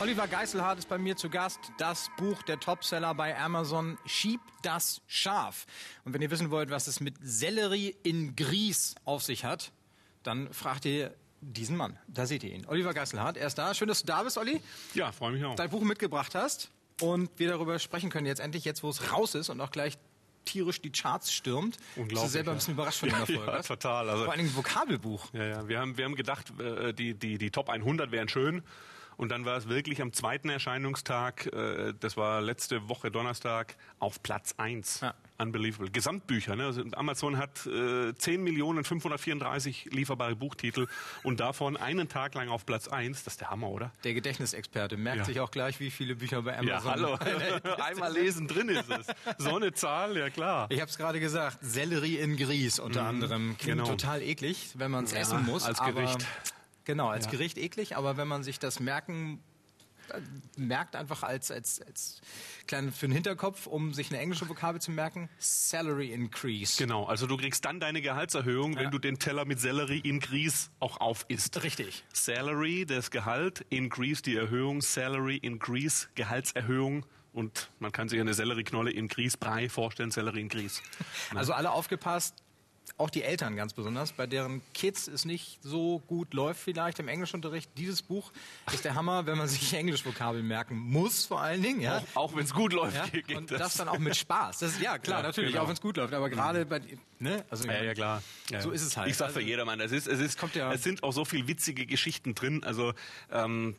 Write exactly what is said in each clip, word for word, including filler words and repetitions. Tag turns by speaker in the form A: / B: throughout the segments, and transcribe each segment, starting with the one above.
A: Oliver Geiselhardt ist bei mir zu Gast. Das Buch, der Topseller bei Amazon, Schieb das Schaf. Und wenn ihr wissen wollt, was es mit Sellerie in Grieß auf sich hat, dann fragt ihr diesen Mann. Da seht ihr ihn. Oliver Geiselhardt, er ist da. Schön, dass du da bist, Olli.
B: Ja, freue mich auch.
A: Dein Buch mitgebracht hast und wir darüber sprechen können jetzt endlich, jetzt wo es raus ist und auch gleich tierisch die Charts stürmt.
B: Unglaublich.
A: Bist du selber ein bisschen überrascht von
B: ja,
A: dem Erfolg,
B: ja,
A: was?
B: total. Also,
A: vor allem ein Vokabelbuch.
B: Ja, ja. Wir haben, wir haben gedacht, die, die, die Top hundert wären schön. Und dann war es wirklich am zweiten Erscheinungstag, äh, das war letzte Woche Donnerstag, auf Platz eins. Ja. Unbelievable. Gesamtbücher. Ne? Also Amazon hat äh, zehn Millionen fünfhundertvierunddreißig lieferbare Buchtitel und davon einen Tag lang auf Platz eins. Das ist der Hammer, oder?
A: Der Gedächtnisexperte merkt ja. sich auch gleich, wie viele Bücher bei Amazon...
B: Ja, hallo. Einmal lesen, drin ist es. So eine Zahl, ja klar.
A: Ich habe es gerade gesagt, Sellerie in Grieß unter mhm, anderem. Klingt genau. total eklig, wenn man es ja, essen muss.
B: Als
A: aber
B: Gericht.
A: Genau, als
B: ja.
A: Gericht eklig, aber wenn man sich das merken, äh, merkt einfach als, als, als kleinen für den Hinterkopf, um sich eine englische Vokabel zu merken, Salary Increase.
B: Genau, also du kriegst dann deine Gehaltserhöhung, ja. wenn du den Teller mit Sellerie Increase auch aufisst.
A: Richtig.
B: Salary, das Gehalt, Increase, die Erhöhung, Salary Increase, Gehaltserhöhung. Und man kann sich eine Sellerieknolle in Grießbrei vorstellen, Sellerie in Grieß.
A: Also alle aufgepasst. Auch die Eltern ganz besonders, bei deren Kids es nicht so gut läuft vielleicht im Englischunterricht. Dieses Buch ist der Hammer, wenn man sich Englischvokabeln merken muss, vor allen Dingen. Ja?
B: Auch, auch wenn es gut läuft.
A: Ja?
B: Geht
A: und
B: das.
A: das dann auch mit Spaß. Das ist, ja, klar,
B: ja,
A: natürlich,
B: genau.
A: auch wenn es gut läuft. Aber gerade bei... Ne? Also,
B: ja, ja, klar. Ja.
A: So ist es halt.
B: Ich sag für
A: also,
B: jedermann, es ist, es ist, kommt ja es sind auch so viel witzige Geschichten drin. Also, ähm,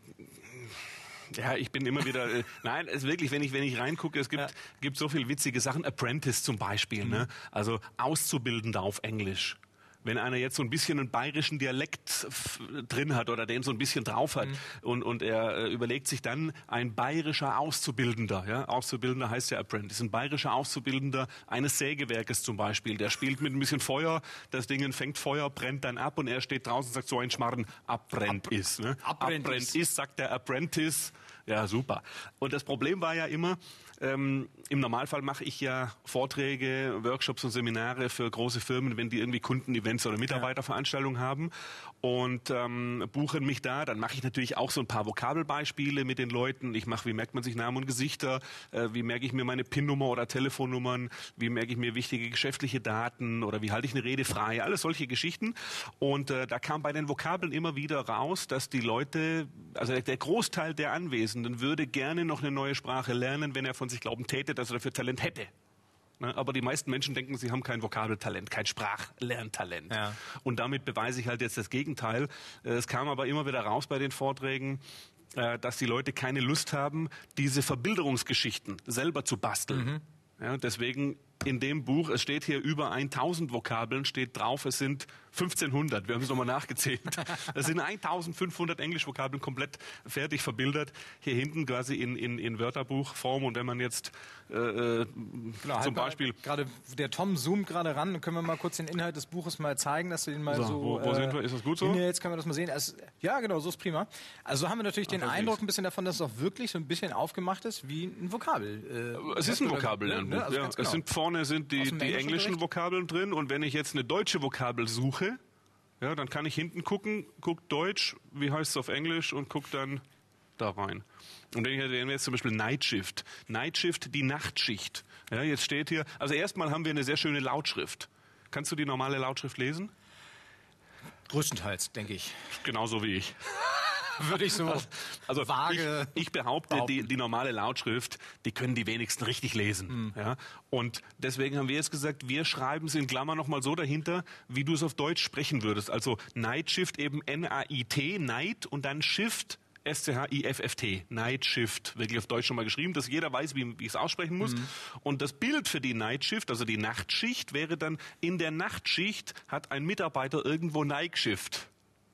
B: ja, ich bin immer wieder, äh, nein, es ist wirklich, wenn ich, wenn ich reingucke, es gibt, ja. gibt so viel witzige Sachen. Apprentice zum Beispiel, mhm. ne? Also Auszubildender auf Englisch. Wenn einer jetzt so ein bisschen einen bayerischen Dialekt f- drin hat oder den so ein bisschen drauf hat mhm. und, und er äh, überlegt sich dann ein bayerischer Auszubildender, ja, Auszubildender heißt ja Apprentice, ein bayerischer Auszubildender eines Sägewerkes zum Beispiel, der spielt mit ein bisschen Feuer, das Ding fängt Feuer, brennt dann ab und er steht draußen und sagt, so ein Schmarrn, abbrennt ist, ne? Abbrennt ist, sagt der Apprentice, ja super. Und das Problem war ja immer, ähm, im Normalfall mache ich ja Vorträge, Workshops und Seminare für große Firmen, wenn die irgendwie Kundenevents oder Mitarbeiterveranstaltungen ja. haben und ähm, buchen mich da. Dann mache ich natürlich auch so ein paar Vokabelbeispiele mit den Leuten. Ich mache, wie merkt man sich Namen und Gesichter, äh, wie merke ich mir meine P I N-Nummer oder Telefonnummern, wie merke ich mir wichtige geschäftliche Daten oder wie halte ich eine Rede frei, alles solche Geschichten. Und äh, da kam bei den Vokabeln immer wieder raus, dass die Leute, also der Großteil der Anwesenden würde gerne noch eine neue Sprache lernen, wenn er von sich glauben täte, dass er dafür Talent hätte. Aber die meisten Menschen denken, sie haben kein Vokabeltalent, kein Sprachlerntalent. Ja. Und damit beweise ich halt jetzt das Gegenteil. Es kam aber immer wieder raus bei den Vorträgen, dass die Leute keine Lust haben, diese Verbilderungsgeschichten selber zu basteln. Mhm. Ja, deswegen in dem Buch, es steht hier über tausend Vokabeln, steht drauf, es sind fünfzehnhundert, wir haben es nochmal nachgezählt. Es sind eintausendfünfhundert Englischvokabeln komplett fertig verbildert, hier hinten quasi in, in, in Wörterbuchform. Und wenn man jetzt äh, genau, zum
A: halt
B: Beispiel...
A: Gerade der Tom zoomt gerade ran, können wir mal kurz den Inhalt des Buches mal zeigen, dass wir den mal so... so
B: wo, wo
A: äh,
B: sind wir? Ist das gut so?
A: Ja, jetzt können wir das mal sehen. Also, ja, genau, so ist prima. Also haben wir natürlich den Ach, Eindruck ein bisschen davon, dass es auch wirklich so ein bisschen aufgemacht ist wie ein Vokabel.
B: Äh, es ist ein Vokabellernbuch.
A: Ne? Also
B: ja.
A: genau.
B: Es sind vorne sind die, die englischen Vokabeln drin und wenn ich jetzt eine deutsche Vokabel suche, ja, dann kann ich hinten gucken, guck Deutsch, wie heißt es auf Englisch und guck dann da rein. Und wenn ich jetzt zum Beispiel Night Shift, Night Shift, die Nachtschicht. Ja, jetzt steht hier, also erstmal haben wir eine sehr schöne Lautschrift. Kannst du die normale Lautschrift lesen?
A: Größtenteils, denke ich.
B: Genauso wie ich.
A: Würde ich so
B: also
A: vage
B: ich, ich behaupte, die, die normale Lautschrift, die können die wenigsten richtig lesen. Mhm. Ja? Und deswegen haben wir jetzt gesagt, wir schreiben es in Klammern nochmal so dahinter, wie du es auf Deutsch sprechen würdest. Also Night Shift eben N A I T, Night und dann Shift S C H I F F T, Night Shift, wirklich auf Deutsch schon mal geschrieben, dass jeder weiß, wie, wie ich es aussprechen muss. Mhm. Und das Bild für die Night Shift, also die Nachtschicht, wäre dann, in der Nachtschicht hat ein Mitarbeiter irgendwo Night Shift.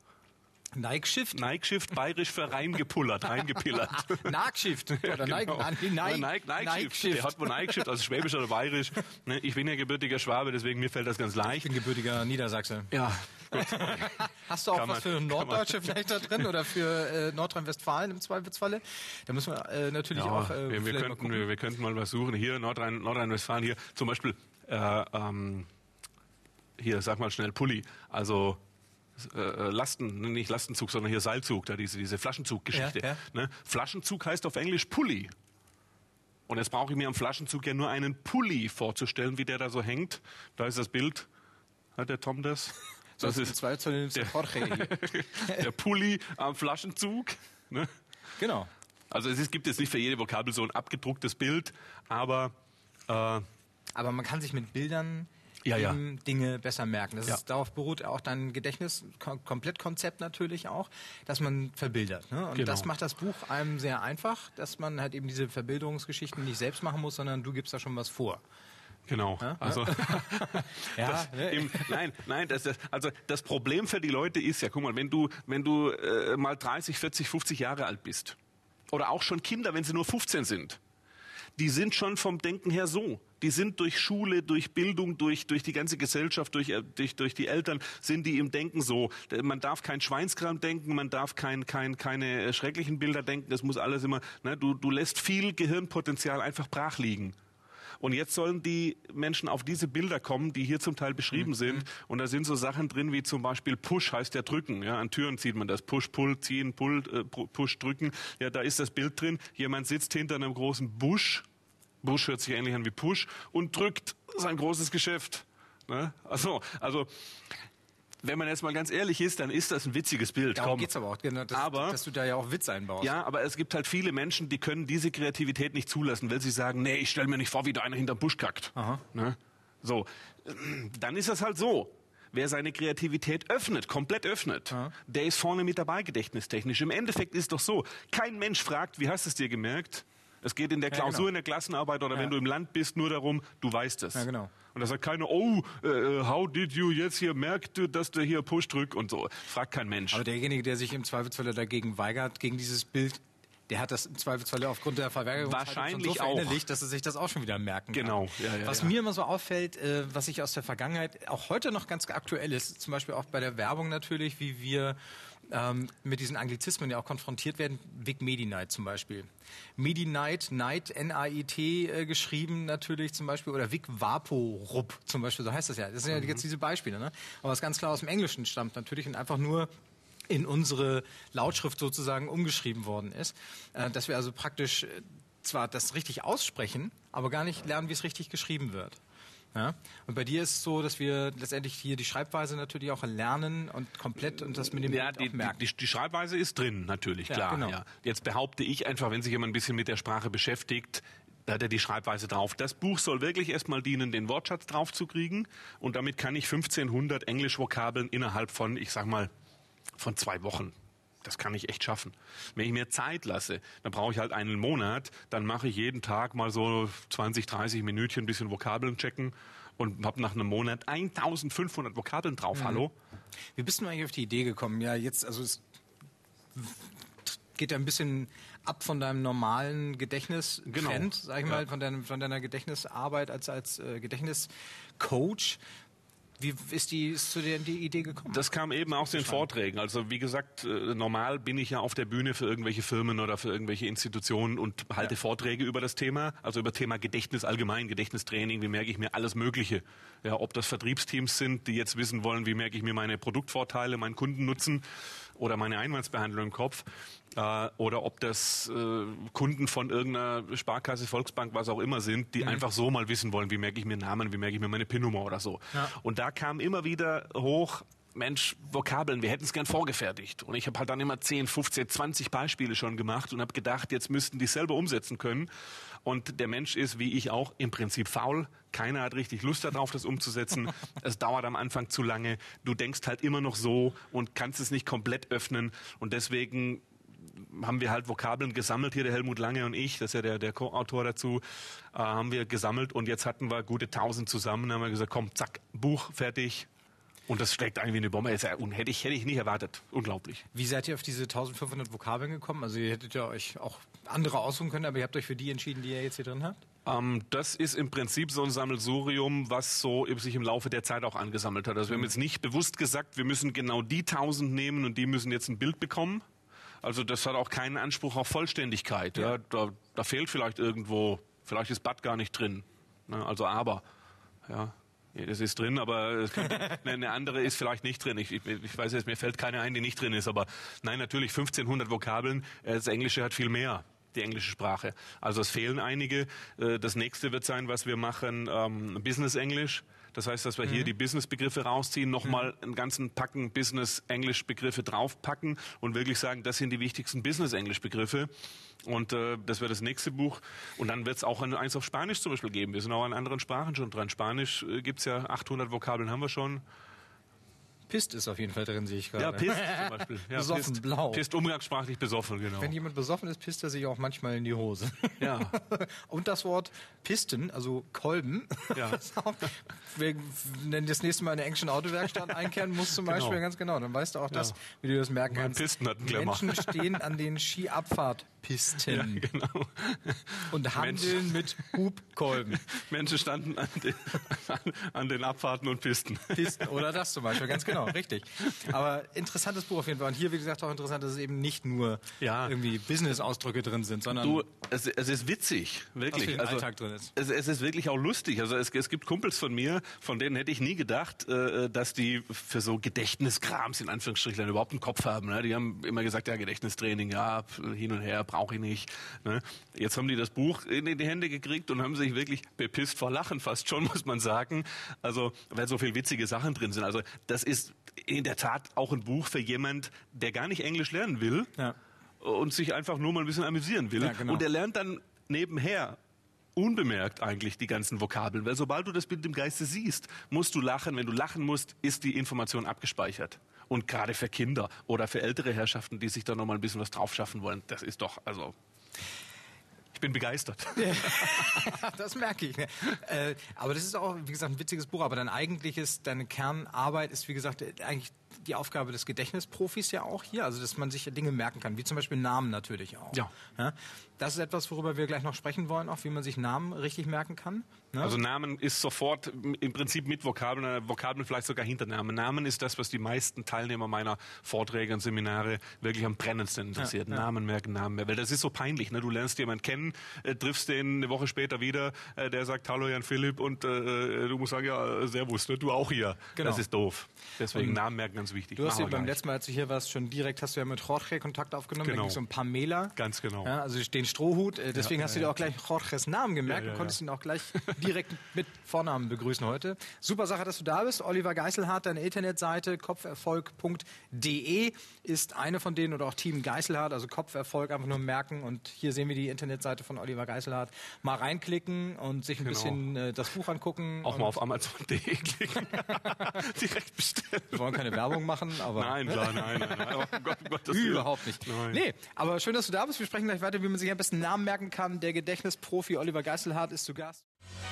A: Nike Shift?
B: Nike Shift, bayerisch für reingepullert, reingepillert.
A: Nike Shift. Oder
B: ja,
A: Nike,
B: genau.
A: Nike,
B: Nike, Nike, Nike Shift. Shift. Der hat wohl Nike Shift, also schwäbisch oder bayerisch. Ich bin ja gebürtiger Schwabe, deswegen mir fällt das ganz leicht.
A: Ich bin gebürtiger Niedersachse.
B: Ja, gut.
A: Hast du auch
B: kann
A: was
B: man,
A: für Norddeutsche vielleicht da drin oder für äh, Nordrhein-Westfalen im Zweifelsfalle? Da müssen wir äh, natürlich
B: ja,
A: auch äh,
B: wir, wir, könnten, wir, wir könnten mal was suchen. Hier Nordrhein, Nordrhein-Westfalen, hier zum Beispiel, äh, ähm, hier, sag mal schnell Pulli. Also äh, Lasten, nicht Lastenzug, sondern hier Seilzug, da diese, diese Flaschenzuggeschichte.
A: Ja, ja.
B: Ne? Flaschenzug heißt auf Englisch Pulli. Und jetzt brauche ich mir am Flaschenzug ja nur einen Pulli vorzustellen, wie der da so hängt. Da ist das Bild. Hat der Tom das? Das, das ist
A: zwei der,
B: der Pulli am Flaschenzug. Ne?
A: Genau.
B: Also es ist, gibt jetzt nicht für jede Vokabel so ein abgedrucktes Bild, aber... Äh,
A: aber man kann sich mit Bildern
B: ja, ja.
A: Dinge besser merken. Das
B: ja.
A: ist, darauf beruht auch dein Gedächtnis-Komplettkonzept natürlich auch, dass man verbildert. Ne? Und
B: genau.
A: das macht das Buch einem sehr einfach, dass man halt eben diese Verbilderungsgeschichten nicht selbst machen muss, sondern du gibst da schon was vor.
B: Genau.
A: Ja?
B: Also
A: ja,
B: das,
A: ne?
B: im, nein, nein, das, das, also das Problem für die Leute ist ja, guck mal, wenn du, wenn du äh, mal dreißig, vierzig, fünfzig Jahre alt bist oder auch schon Kinder, wenn sie nur fünfzehn sind, die sind schon vom Denken her so. Die sind durch Schule, durch Bildung, durch, durch die ganze Gesellschaft, durch, durch, durch die Eltern, sind die im Denken so. Man darf kein Schweinskram denken, man darf kein, kein, keine schrecklichen Bilder denken, das muss alles immer, ne, du, du lässt viel Gehirnpotenzial einfach brach liegen. Und jetzt sollen die Menschen auf diese Bilder kommen, die hier zum Teil beschrieben mhm. sind. Und da sind so Sachen drin wie zum Beispiel Push heißt ja drücken. Ja, an Türen sieht man das. Push, Pull, ziehen, Pull, äh, Push, drücken. Ja, da ist das Bild drin. Jemand sitzt hinter einem großen Busch. Busch hört sich ähnlich an wie Push und drückt sein großes Geschäft. Ne? Also, also wenn man jetzt mal ganz ehrlich ist, dann ist das ein witziges Bild.
A: Darum geht's aber auch, genau, dass,
B: aber,
A: dass du da ja auch Witz einbaust.
B: Ja, aber es gibt halt viele Menschen, die können diese Kreativität nicht zulassen, weil sie sagen, nee, ich stelle mir nicht vor, wie da einer hinterm Busch kackt.
A: Aha.
B: Ne? So, dann ist das halt so. Wer seine Kreativität öffnet, komplett öffnet, ja. der ist vorne mit dabei, gedächtnistechnisch. Im Endeffekt ist es doch so, kein Mensch fragt, wie hast du es dir gemerkt? Es geht in der Klausur, ja, genau. in der Klassenarbeit oder ja. wenn du im Land bist, nur darum, du weißt es.
A: Ja, genau.
B: Und da sagt keiner, oh, uh, how did you jetzt hier, merkt du, dass du hier Push drückt und so. Fragt kein Mensch.
A: Aber derjenige, der sich im Zweifelsfall dagegen weigert, gegen dieses Bild, der hat das im Zweifelsfall aufgrund der Verweigerung
B: wahrscheinlich
A: so verinnerlicht, dass er sich das auch schon wieder merken kann.
B: Genau. Ja, ja,
A: was
B: ja.
A: mir immer so auffällt, äh, was ich aus der Vergangenheit auch heute noch ganz aktuell ist, zum Beispiel auch bei der Werbung natürlich, wie wir ähm, mit diesen Anglizismen ja auch konfrontiert werden. Vic Medi-Night zum Beispiel. Medi-Night, Night, N A I T äh, geschrieben natürlich zum Beispiel, oder Vic Vaporub zum Beispiel, so heißt das ja. Das sind ja jetzt diese Beispiele, ne? Aber was ganz klar aus dem Englischen stammt natürlich und einfach nur in unsere Lautschrift sozusagen umgeschrieben worden ist. Äh, dass wir also praktisch äh, zwar das richtig aussprechen, aber gar nicht lernen, wie es richtig geschrieben wird. Ja? Und bei dir ist es so, dass wir letztendlich hier die Schreibweise natürlich auch lernen und komplett und das mit dem
B: ja, die, auch merken. Die, die, die Schreibweise ist drin, natürlich,
A: ja,
B: klar.
A: Genau.
B: Ja. Jetzt behaupte ich einfach, wenn sich jemand ein bisschen mit der Sprache beschäftigt, da hat er die Schreibweise drauf. Das Buch soll wirklich erstmal dienen, den Wortschatz drauf zu kriegen. Und damit kann ich fünfzehnhundert Englischvokabeln innerhalb von, ich sag mal, von zwei Wochen. Das kann ich echt schaffen. Wenn ich mir Zeit lasse, dann brauche ich halt einen Monat, dann mache ich jeden Tag mal so zwanzig, dreißig Minütchen ein bisschen Vokabeln checken und habe nach einem Monat eintausendfünfhundert Vokabeln drauf. Mhm. Hallo?
A: Wie bist du eigentlich auf die Idee gekommen? Ja, jetzt, also es geht ja ein bisschen ab von deinem normalen Gedächtnis,
B: genau.
A: Trend, sag ich mal, ja. von, deinem, von deiner Gedächtnisarbeit als, als äh, Gedächtniscoach. Wie ist, die, ist zu dir die Idee gekommen?
B: Das kam eben aus den Vorträgen. Also wie gesagt, normal bin ich ja auf der Bühne für irgendwelche Firmen oder für irgendwelche Institutionen und halte ja. Vorträge über das Thema, also über Thema Gedächtnis allgemein, Gedächtnistraining, wie merke ich mir alles Mögliche. Ja, ob das Vertriebsteams sind, die jetzt wissen wollen, wie merke ich mir meine Produktvorteile, meinen Kundennutzen oder meine Einwandsbehandlung im Kopf. Äh, oder ob das äh, Kunden von irgendeiner Sparkasse, Volksbank, was auch immer sind, die mhm. einfach so mal wissen wollen, wie merke ich mir Namen, wie merke ich mir meine P I N-Nummer oder so. Ja. Und da kam immer wieder hoch, Mensch, Vokabeln, wir hätten es gern vorgefertigt. Und ich habe halt dann immer zehn, fünfzehn, zwanzig Beispiele schon gemacht und habe gedacht, jetzt müssten die selber umsetzen können. Und der Mensch ist, wie ich auch, im Prinzip faul. Keiner hat richtig Lust darauf, das umzusetzen. Es dauert am Anfang zu lange. Du denkst halt immer noch so und kannst es nicht komplett öffnen. Und deswegen haben wir halt Vokabeln gesammelt, hier der Helmut Lange und ich, das ist ja der, der Co-Autor dazu, äh, haben wir gesammelt und jetzt hatten wir gute tausend zusammen. Dann haben wir gesagt, komm, zack, Buch, fertig. Und das schlägt ein wie eine Bombe. Hätte ich, hätte ich nicht erwartet. Unglaublich.
A: Wie seid ihr auf diese eintausendfünfhundert Vokabeln gekommen? Also ihr hättet ja euch auch andere aussuchen können, aber ihr habt euch für die entschieden, die ihr jetzt hier drin habt?
B: Ähm, das ist im Prinzip so ein Sammelsurium, was so sich im Laufe der Zeit auch angesammelt hat. Also wir haben jetzt nicht bewusst gesagt, wir müssen genau die tausend nehmen und die müssen jetzt ein Bild bekommen. Also das hat auch keinen Anspruch auf Vollständigkeit. Ja. Ja, da, da fehlt vielleicht irgendwo, vielleicht ist Bad gar nicht drin. Ne? Also aber, ja. Ja, das ist drin, aber es könnte, eine andere ist vielleicht nicht drin. Ich, ich, ich weiß jetzt, mir fällt keine ein, die nicht drin ist. Aber nein, natürlich fünfzehnhundert Vokabeln. Das Englische hat viel mehr, die englische Sprache. Also es fehlen einige. Das nächste wird sein, was wir machen, ähm, Business Englisch. Das heißt, dass wir mhm. hier die Business-Begriffe rausziehen, nochmal einen ganzen Packen Business-Englisch-Begriffe draufpacken und wirklich sagen, das sind die wichtigsten Business-Englisch-Begriffe. Und äh, das wäre das nächste Buch. Und dann wird es auch ein, eins auf Spanisch zum Beispiel geben. Wir sind auch an anderen Sprachen schon dran. Spanisch äh, gibt es ja achthundert Vokabeln, haben wir schon.
A: Pist ist auf jeden Fall drin, sehe ich gerade.
B: Ja, Pist zum Beispiel. Ja,
A: besoffen,
B: Pist,
A: blau.
B: Pist, umgangssprachlich besoffen, genau.
A: Wenn jemand besoffen ist, pisst er sich auch manchmal in die Hose.
B: Ja.
A: Und das Wort Pisten, also Kolben,
B: ja.
A: wenn das nächste Mal in der englischen Autowerkstatt einkehren muss zum Beispiel, genau. ganz genau, dann weißt du auch das, ja. wie du das merken
B: mein
A: kannst.
B: Pisten hat einen Glamour.
A: Menschen stehen an den Skiabfahrtpisten
B: ja, genau.
A: und handeln Mensch. mit Hubkolben.
B: Menschen standen an den, an den Abfahrten und Pisten.
A: Pisten oder das zum Beispiel, ganz genau, richtig. Aber interessantes Buch auf jeden Fall. Und hier, wie gesagt, auch interessant, dass es eben nicht nur
B: ja.
A: irgendwie Business-Ausdrücke drin sind, sondern
B: du, es, es ist witzig, wirklich.
A: Was für den
B: also,
A: Alltag drin ist.
B: Es, es ist wirklich auch lustig. Also es, es gibt Kumpels von mir, von denen hätte ich nie gedacht, äh, dass die für so Gedächtniskrams in Anführungsstrichen überhaupt einen Kopf haben. Ne? Die haben immer gesagt, ja, Gedächtnistraining, ja, hin und her, brauche ich nicht. Ne? Jetzt haben die das Buch in die Hände gekriegt und haben sich wirklich bepisst vor Lachen fast schon, muss man sagen. Also, weil so viele witzige Sachen drin sind. Also das ist in der Tat auch ein Buch für jemand, der gar nicht Englisch lernen will
A: ja.
B: und sich einfach nur mal ein bisschen amüsieren will.
A: Ja, genau.
B: Und er lernt dann nebenher unbemerkt eigentlich die ganzen Vokabeln, weil sobald du das Bild im Geiste siehst, musst du lachen. Wenn du lachen musst, ist die Information abgespeichert. Und gerade für Kinder oder für ältere Herrschaften, die sich da noch mal ein bisschen was drauf schaffen wollen, das ist doch, also... Ich bin begeistert.
A: Das merke ich. Äh, aber das ist auch, wie gesagt, ein witziges Buch. Aber dein eigentliches, deine Kernarbeit ist, wie gesagt, eigentlich die Aufgabe des Gedächtnisprofis ja auch hier. Also, dass man sich Dinge merken kann, wie zum Beispiel Namen natürlich auch.
B: Ja.
A: Ja? Das ist etwas, worüber wir gleich noch sprechen wollen, auch wie man sich Namen richtig merken kann. Ne?
B: Also Namen ist sofort im Prinzip mit Vokabeln, Vokabeln vielleicht sogar hinter Namen. Namen ist das, was die meisten Teilnehmer meiner Vorträge und Seminare wirklich am brennendsten interessiert. Ja, ja. Namen merken, Namen merken. Weil das ist so peinlich. Ne? Du lernst jemanden kennen, äh, triffst den eine Woche später wieder, äh, der sagt, hallo Jan Philipp und äh, du musst sagen, ja, servus, ne? Du auch hier. Genau. Das ist doof. Deswegen und Namen merken ganz wichtig.
A: Du hast ja beim letzten Mal, als du hier warst, schon direkt, hast du ja mit Jorge Kontakt aufgenommen.
B: Genau.
A: Da ging es um Pamela.
B: Ganz genau.
A: Ja, also den Strohhut. Äh, deswegen
B: ja,
A: hast du
B: ja,
A: dir auch gleich Jorges Namen gemerkt
B: ja, ja,
A: und konntest
B: ja.
A: ihn auch gleich direkt mit Vornamen begrüßen heute. Super Sache, dass du da bist. Oliver Geiselhardt, deine Internetseite kopferfolg punkt de ist eine von denen oder auch Team Geiselhardt, also Kopferfolg einfach nur merken. Und hier sehen wir die Internetseite von Oliver Geiselhardt. Mal reinklicken und sich ein genau. bisschen äh, das Buch angucken.
B: Auch mal auf amazon punkt de klicken. Direkt bestellen.
A: Wir wollen keine Werbung machen, aber...
B: Nein, klar, nein, nein. nein. Oh Gott, oh Gott, das
A: überhaupt nicht.
B: Nein.
A: Nee, aber schön, dass du da bist. Wir sprechen gleich weiter, wie man sich am besten Namen merken kann. Der Gedächtnisprofi Oliver Geiselhardt ist zu Gast.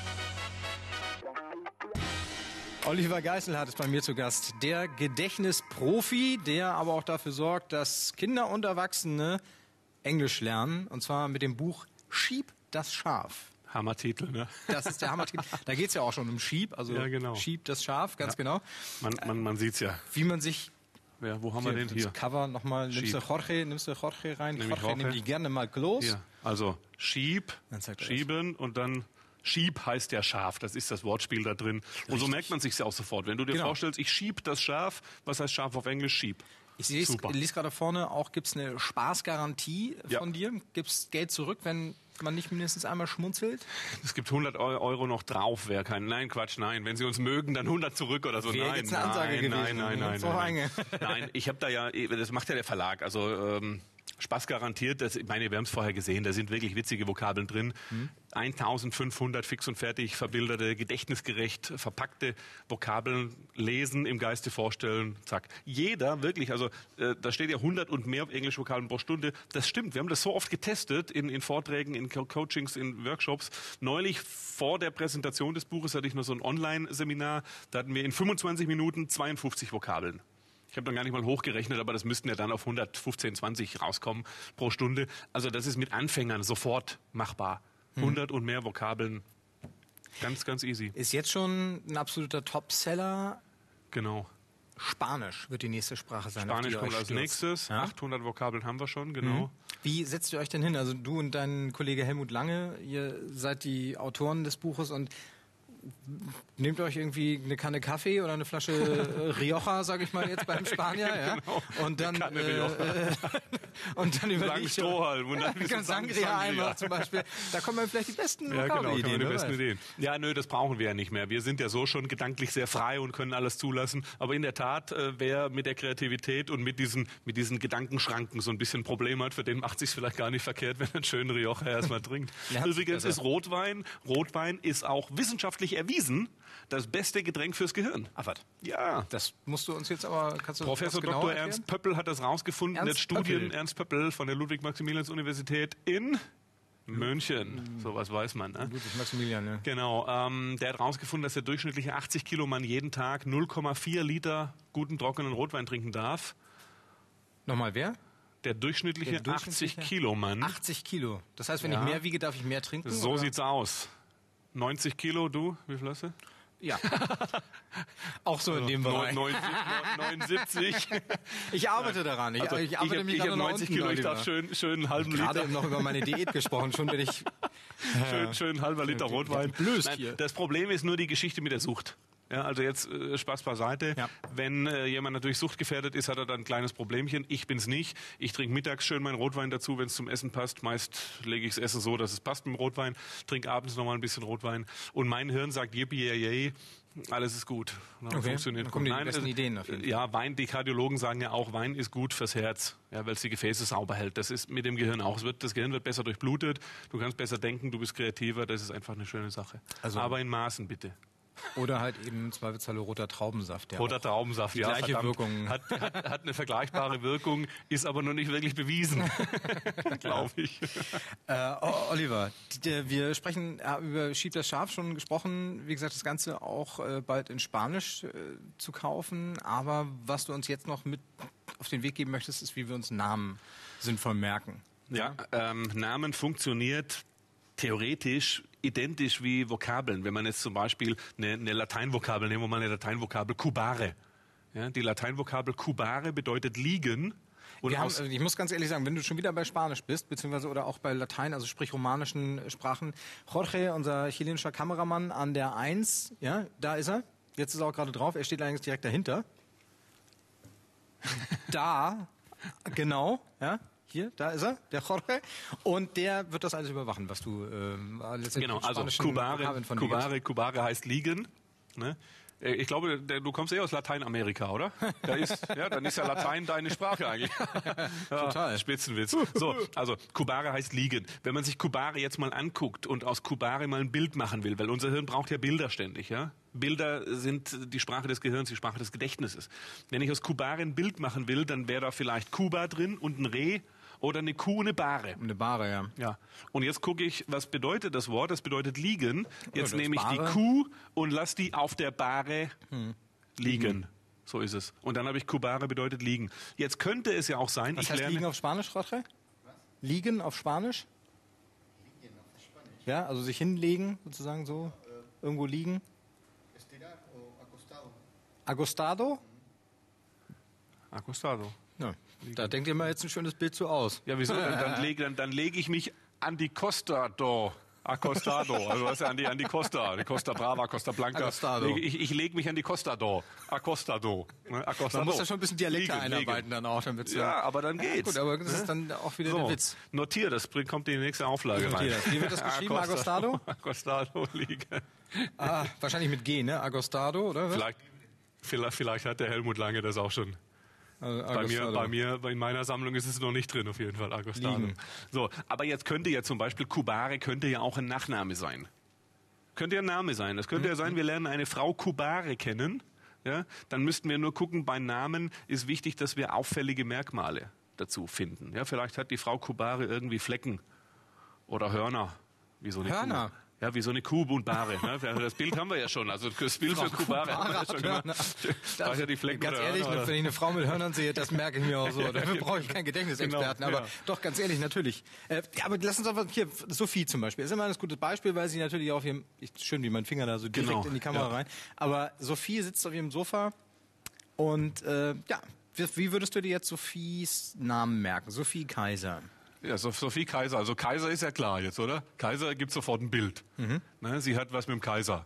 A: Oliver Geiselhardt ist bei mir zu Gast. Der Gedächtnisprofi, der aber auch dafür sorgt, dass Kinder und Erwachsene Englisch lernen. Und zwar mit dem Buch Schieb das Schaf.
B: Hammertitel, ne?
A: Das ist der Hammertitel. Da geht es ja auch schon um Schieb, also
B: ja, genau.
A: Schieb das Schaf, ganz
B: ja.
A: genau.
B: Man, man, man sieht's ja.
A: Wie man sich...
B: Ja, wo haben
A: hier,
B: wir den hier?
A: Das Cover nochmal. Nimmst du Jorge, nimmst du Jorge rein?
B: Nehm
A: Jorge, nimm die gerne mal los.
B: Hier. Also Schieb, schieben
A: das.
B: Und dann Schieb heißt ja Schaf. Das ist das Wortspiel da drin. Richtig. Und so merkt man sich's ja auch sofort. Wenn du dir genau. vorstellst, ich schieb das Schaf, was heißt Schaf auf Englisch? Schieb.
A: Ich lese gerade vorne auch, gibt es eine Spaßgarantie
B: ja.
A: von dir? Gibt es Geld zurück, wenn man nicht mindestens einmal schmunzelt?
B: Es gibt hundert Euro noch drauf, wer kein... Nein, Quatsch, nein. Wenn Sie uns mögen, dann hundert zurück oder so.
A: Wäre
B: Nein,
A: jetzt eine Ansage
B: nein,
A: gewesen.
B: nein, nein, nein,
A: nein, nein.
B: Nein, ich habe da ja... Das macht ja der Verlag. Also... Ähm, Spaß garantiert, das, ich meine, wir haben es vorher gesehen, da sind wirklich witzige Vokabeln drin. Hm. eintausendfünfhundert fix und fertig verbilderte, gedächtnisgerecht verpackte Vokabeln lesen, im Geiste vorstellen, zack. Jeder, wirklich, also äh, da steht ja hundert und mehr englische Vokabeln pro Stunde. Das stimmt, wir haben das so oft getestet in, in Vorträgen, in Co- Coachings, in Workshops. Neulich vor der Präsentation des Buches hatte ich noch so ein Online-Seminar, da hatten wir in fünfundzwanzig Minuten zweiundfünfzig Vokabeln. Ich habe dann gar nicht mal hochgerechnet, aber das müssten ja dann auf hundertfünfzehn, zwanzig rauskommen pro Stunde. Also das ist mit Anfängern sofort machbar. hundert und mehr Vokabeln, ganz, ganz easy.
A: Ist jetzt schon ein absoluter Topseller.
B: Genau.
A: Spanisch wird die nächste Sprache sein.
B: Spanisch kommt als nächstes.
A: Ja?
B: achthundert Vokabeln haben wir schon, genau.
A: Mhm. Wie setzt ihr euch denn hin? Also du und dein Kollege Helmut Lange, ihr seid die Autoren des Buches und nehmt euch irgendwie eine Kanne Kaffee oder eine Flasche äh, Rioja, sage ich mal jetzt beim Spanier, ja,
B: genau.
A: und dann äh, äh, und dann überlegt
B: Strohhalm und dann
A: ja, Sangria einfach zum Beispiel. Da kommen dann vielleicht die besten
B: ja, genau,
A: Ideen.
B: die besten Ideen. Ja, nö, das brauchen wir ja nicht mehr. Wir sind ja so schon gedanklich sehr frei und können alles zulassen. Aber in der Tat, äh, wer mit der Kreativität und mit diesen mit diesen Gedankenschranken so ein bisschen Problem hat, für den macht sich's vielleicht gar nicht verkehrt, wenn er einen schönen Rioja erstmal trinkt. Ja, übrigens ist Rotwein, Rotwein ist auch wissenschaftlich erwiesen das beste Getränk fürs Gehirn.
A: Ach was?
B: Ja.
A: Das musst du uns jetzt aber, kannst du
B: Professor Doktor Ernst Pöppel hat das rausgefunden.
A: Ernst
B: Jetzt Studien
A: Pöppel.
B: Ernst Pöppel von der Ludwig-Maximilians-Universität in München. Sowas weiß man, ne?
A: Ludwig-Maximilian, ja.
B: Genau. Ähm, der hat rausgefunden, dass der durchschnittliche achtzig Kilo Mann jeden Tag null Komma vier Liter guten trockenen Rotwein trinken darf.
A: Nochmal wer?
B: Der durchschnittliche,
A: Der durchschnittliche
B: achtzig Kilo Mann.
A: achtzig Kilo. Das heißt, wenn
B: Ja.
A: ich mehr wiege, darf ich mehr trinken?
B: So
A: oder?
B: sieht's aus. neunzig Kilo, du? Wie viel hast du?
A: Ja. Auch so in dem Bereich.
B: neunundsiebzig.
A: Ich arbeite daran. Ich,
B: Also,
A: ich
B: ich
A: arbeite
B: habe
A: mich
B: hab
A: gerade
B: neunzig
A: nach
B: Kilo,
A: unten,
B: ich darf schön, schön einen halben
A: Gerade
B: Liter.
A: eben noch über meine Diät gesprochen. Schon bin ich
B: Schön, schön ein halber Liter Rotwein.
A: Blöst
B: Nein,
A: hier.
B: das Problem ist nur die Geschichte mit der Sucht. Ja, also jetzt äh, Spaß beiseite.
A: Ja.
B: Wenn äh, jemand natürlich suchtgefährdet ist, hat er dann ein kleines Problemchen. Ich bin's nicht. Ich trinke mittags schön meinen Rotwein dazu, wenn es zum Essen passt. Meist lege ich das Essen so, dass es passt mit dem Rotwein. Trinke abends nochmal ein bisschen Rotwein. Und mein Hirn sagt yippie yay, yay. Alles ist gut. Ja,
A: Okay,
B: funktioniert
A: dann kommen
B: gut.
A: die besten
B: also,
A: Ideen auf jeden Fall.
B: Ja, Wein, die Kardiologen sagen ja auch, Wein ist gut fürs Herz, ja, weil es die Gefäße sauber hält. Das ist mit dem Gehirn auch. Es wird, das Gehirn wird besser durchblutet, du kannst besser denken, du bist kreativer, das ist einfach eine schöne Sache.
A: Also-
B: Aber in Maßen bitte.
A: Oder halt eben zweifelsfalle roter Traubensaft. Der
B: Roter
A: auch
B: Traubensaft,
A: die
B: ja,
A: gleiche
B: verdammt.
A: Wirkung.
B: Hat, hat, hat eine vergleichbare Wirkung, ist aber noch nicht wirklich bewiesen, glaube ich.
A: Äh, oh, Oliver, die, wir sprechen ja, über Schieb das Schaf schon gesprochen. Wie gesagt, das Ganze auch äh, bald in Spanisch äh, zu kaufen. Aber was du uns jetzt noch mit auf den Weg geben möchtest, ist, wie wir uns Namen sinnvoll merken.
B: Ja, ähm, Namen funktioniert theoretisch identisch wie Vokabeln. Wenn man jetzt zum Beispiel eine, eine Lateinvokabel, nehmen wir mal eine Lateinvokabel, cubare. Ja, die Lateinvokabel cubare bedeutet liegen. Und
A: Wir haben,
B: aus,
A: ich muss ganz ehrlich sagen, wenn du schon wieder bei Spanisch bist, beziehungsweise oder auch bei Latein, also sprich romanischen Sprachen, Jorge, unser chilenischer Kameramann an der eins, ja, da ist er. Jetzt ist er auch gerade drauf. Er steht allerdings direkt dahinter. Da, genau, ja. Hier, da ist er, der Jorge. Und der wird das alles überwachen, was du ähm, letztendlich
B: genau,
A: mit
B: also
A: spanischen
B: cubare,
A: Vokabeln von dir
B: cubare, cubare heißt liegen. Ne? Äh, Ich glaube, der, du kommst eh aus Lateinamerika, oder? Da ist, ja, dann ist ja Latein deine Sprache eigentlich. Ja,
A: Total.
B: Spitzenwitz. So, also Cubare heißt liegen. Wenn man sich Cubare jetzt mal anguckt und aus Cubare mal ein Bild machen will, weil unser Hirn braucht ja Bilder ständig, ja? Bilder sind die Sprache des Gehirns, die Sprache des Gedächtnisses. Wenn ich aus Cubare ein Bild machen will, dann wäre da vielleicht Kuba drin und ein Reh oder eine Kuh, eine Bahre.
A: Eine Bahre, ja.
B: Ja. Und jetzt gucke ich, was bedeutet das Wort? Das bedeutet liegen. Jetzt
A: das
B: nehme ich die
A: Bahre.
B: Kuh und lass die auf der Bahre liegen. So ist es. Und dann habe ich Kubare bedeutet liegen. Jetzt könnte es ja auch sein,
A: Was
B: ich
A: heißt
B: lerne
A: liegen auf Spanisch, Jorge? Liegen auf Spanisch?
C: Liegen auf Spanisch.
A: Ja, also sich hinlegen, sozusagen so, irgendwo liegen.
C: Estirar o acostado.
A: Agostado?
B: Acostado.
A: Ja, da denkt ihr mal jetzt ein schönes Bild so aus.
B: Ja, wieso? Dann, dann lege dann, dann leg ich mich an die Costa do. Acostado, also was ja an die, an die Costa, die Costa Brava, Costa Blanca.
A: Acostado.
B: Lege- Ich, ich lege mich an die Costa do. Acostado. Ne? Acostado.
A: Man muss da schon ein bisschen Dialekte
B: Liegen,
A: einarbeiten
B: liegen.
A: dann auch, damit
B: Ja, aber dann geht's.
A: Gut, aber das ist dann auch wieder
B: So,
A: der Witz.
B: notier, das bringt- kommt in die nächste Auflage
A: Ich
B: rein.
A: notiere das. Wie wird das geschrieben, Agostado?
B: Agostado liegen.
A: Ah, wahrscheinlich mit G, ne? Agostado, oder? was?
B: Vielleicht, vielleicht, vielleicht hat der Helmut Lange das auch schon.
A: Also
B: Bei mir,
A: Agostado.
B: bei mir, in meiner Sammlung ist es noch nicht drin, auf jeden Fall, Agostado.
A: Liegen.
B: So, aber jetzt könnte ja zum Beispiel Kubare könnte ja auch ein Nachname sein. Könnte ja ein Name sein. Das könnte ja sein, wir lernen eine Frau Kubare kennen. Ja, dann müssten wir nur gucken, bei Namen ist wichtig, dass wir auffällige Merkmale dazu finden. Ja, vielleicht hat die Frau Kubare irgendwie Flecken oder Hörner. Wie so eine
A: Hörner?
B: Kuh. Ja, wie so eine Kuh und Bahre. Ne? Das Bild haben wir ja schon. Also das Bild für Kubare haben wir ja schon gemacht. Da ist ja die Flecken
A: Ganz
B: oder
A: ehrlich,
B: Hörner, oder?
A: wenn ich eine Frau mit Hörnern sehe, das merke ich mir auch so. Dafür brauche ich keinen Gedächtnisexperten.
B: Genau,
A: aber
B: ja.
A: doch, ganz ehrlich, natürlich. Äh, ja, aber lass uns einfach, hier, Sophie zum Beispiel, ist immer ein gutes Beispiel, weil sie natürlich auf ihrem, ich, schön wie mein Finger da so direkt
B: Genau,
A: in die Kamera
B: ja.
A: rein, aber Sophie sitzt auf ihrem Sofa und äh, ja, wie, wie würdest du dir jetzt Sophies Namen merken? Sophie Kaiser.
B: Ja, so- Sophie Kaiser. Also Kaiser ist ja klar jetzt, oder? Kaiser gibt sofort ein Bild. Ne, sie hat was mit dem Kaiser.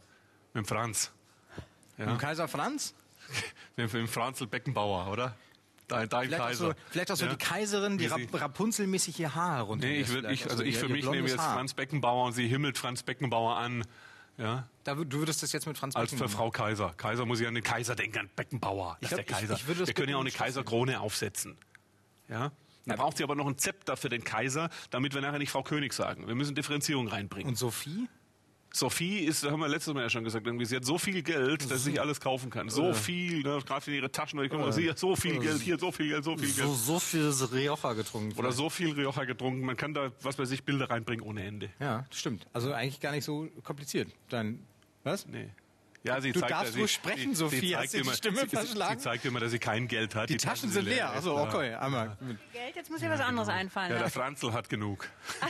B: Mit dem Franz.
A: Ja. Mit dem Kaiser Franz?
B: mit dem Franzl Beckenbauer, oder? Dein, dein
A: vielleicht
B: Kaiser.
A: Auch so, vielleicht auch so ja. die Kaiserin, die Rap Rapunzelmäßig ihr Haar herunter.
B: Nee, ich würde, ich, also ich für mich nehme jetzt Haar. Franz Beckenbauer und sie himmelt Franz Beckenbauer an. Ja.
A: Da, du würdest das jetzt mit Franz
B: Als für Frau Kaiser. Kaiser muss ich an den Kaiser denken, an Beckenbauer. Das glaub, ist der Kaiser. Ich, ich Wir können ja auch eine Kaiserkrone aufsetzen. Ja. Dann braucht sie aber noch ein Zepter für den Kaiser, damit wir nachher nicht Frau König sagen. Wir müssen Differenzierung reinbringen.
A: Und Sophie?
B: Sophie ist, das haben wir letztes Mal ja schon gesagt, irgendwie, sie hat so viel Geld, dass sie sich alles kaufen kann. So ja. viel, ne, gerade in ihre Taschen, ich guck mal, sie hat so viel Geld, hier so viel Geld, so viel
A: so,
B: Geld.
A: So viel Rioja getrunken.
B: Oder so viel Rioja getrunken, man kann da, was weiß ich, Bilder reinbringen ohne Ende.
A: Ja, stimmt. Also eigentlich gar nicht so kompliziert. Dein, was?
B: Nee. Ja, sie
A: du
B: zeigt,
A: darfst wohl sprechen,
B: sie,
A: Sophie.
B: Sie
A: Hast
B: zeigt
A: du die Stimme
B: sie,
A: verschlagen?
B: Sie zeigt immer, dass sie kein Geld hat.
A: Die, die Taschen, Taschen sind leer. leer. Also okay, einmal.
D: Geld, jetzt muss mir was anderes einfallen.
B: Ja, der Franzl hat genug.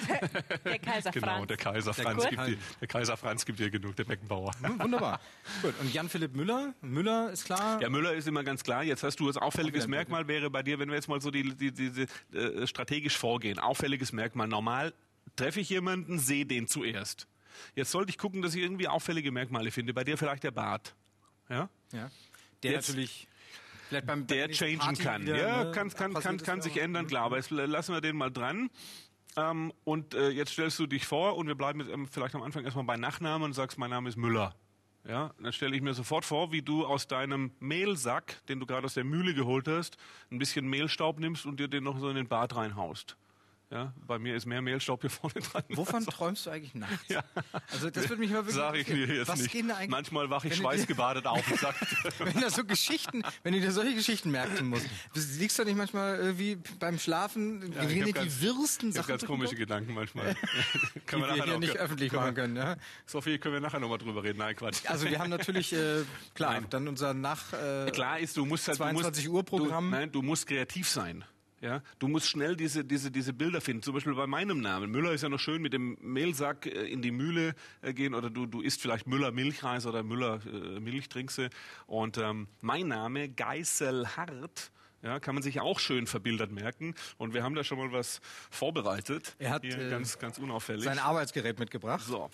D: Der Kaiser Franz.
B: Genau, der Kaiser Franz, gibt ihr, der Kaiser Franz gibt ihr genug, der Beckenbauer.
A: Hm, wunderbar. Gut, und Jan-Philipp Müller? Müller ist klar?
B: Ja, Müller ist immer ganz klar. Jetzt hast du das auffälliges Merkmal, wäre bei dir, wenn wir jetzt mal so die, die, die, die äh, strategisch vorgehen. Auffälliges Merkmal. Normal treffe ich jemanden, sehe den zuerst. Jetzt sollte ich gucken, dass ich irgendwie auffällige Merkmale finde. Bei dir vielleicht der Bart. Ja?
A: Ja. Der Jetzt, natürlich vielleicht beim,
B: der changen Party kann. Wieder, ja, ne, kann, kann, kann, kann sich ändern, klar. Aber jetzt lassen wir den mal dran. Ähm, und äh, jetzt stellst du dich vor und wir bleiben jetzt, ähm, vielleicht am Anfang erstmal bei Nachnamen und sagst, mein Name ist Müller. Ja, dann stelle ich mir sofort vor, wie du aus deinem Mehlsack, den du gerade aus der Mühle geholt hast, ein bisschen Mehlstaub nimmst und dir den noch so in den Bart reinhaust. Ja, bei mir ist mehr Mehlstaub hier vorne dran.
A: Wovon also. träumst du eigentlich nachts? Ja. Also das würde mich mal wirklich
B: Sag ich dir jetzt
A: was
B: nicht.
A: Gehen eigentlich,
B: Manchmal wache ich schweißgebadet auf und sag,
A: wenn da so Geschichten, wenn du dir solche Geschichten merken musst, liegst du nicht manchmal irgendwie beim Schlafen, ja, gehen die ganz, wirsten
B: ich
A: Sachen?
B: Ich habe ganz komische Gedanken manchmal.
A: können die wir, wir hier nicht öffentlich machen können. Ja?
B: Sophie, können wir nachher nochmal drüber reden? Nein, Quatsch.
A: Also wir haben natürlich, äh, klar, nein. dann unser nach äh,
B: klar ist, du musst halt,
A: zweiundzwanzig Uhr Programm.
B: Du, nein, du musst kreativ sein. Ja, du musst schnell diese, diese, diese Bilder finden. Zum Beispiel bei meinem Namen. Müller ist ja noch schön mit dem Mehlsack äh, in die Mühle äh, gehen oder du, du isst vielleicht Müller Milchreis oder Müller äh, Milch trinkst du. Und ähm, mein Name, Geiselhardt, ja, kann man sich auch schön verbildert merken. Und wir haben da schon mal was vorbereitet.
A: Er hat
B: hier,
A: äh,
B: ganz, ganz unauffällig.
A: sein Arbeitsgerät mitgebracht.
B: So.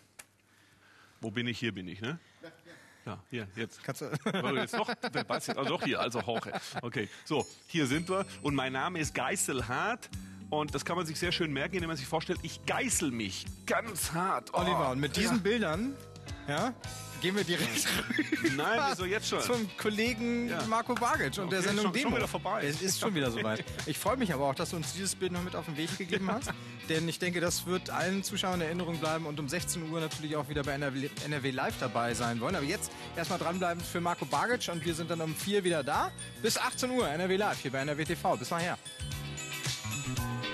B: Wo bin ich? Hier bin ich, ne? Ja, hier, jetzt.
A: Kannst du
B: also jetzt noch, also doch hier, also Hoche. Okay, so, hier sind wir. Und mein Name ist Geiselhardt. Und das kann man sich sehr schön merken, indem man sich vorstellt, ich geißel mich ganz hart.
A: Oh. Oliver, und mit diesen ja. Bildern, ja, gehen wir direkt
B: Nein, wieso jetzt schon?
A: Zum Kollegen ja. Marco Bagic und okay, der Sendung
B: schon,
A: Demo.
B: Schon wieder vorbei.
A: Es ist schon wieder soweit. Ich freue mich aber auch, dass du uns dieses Bild noch mit auf den Weg gegeben hast. Denn ich denke, das wird allen Zuschauern in Erinnerung bleiben und um sechzehn Uhr natürlich auch wieder bei N R W, N R W Live dabei sein wollen. Aber jetzt erstmal dranbleiben für Marco Bagic und wir sind dann um vier wieder da. Bis achtzehn Uhr N R W Live hier bei N R W T V. Bis nachher.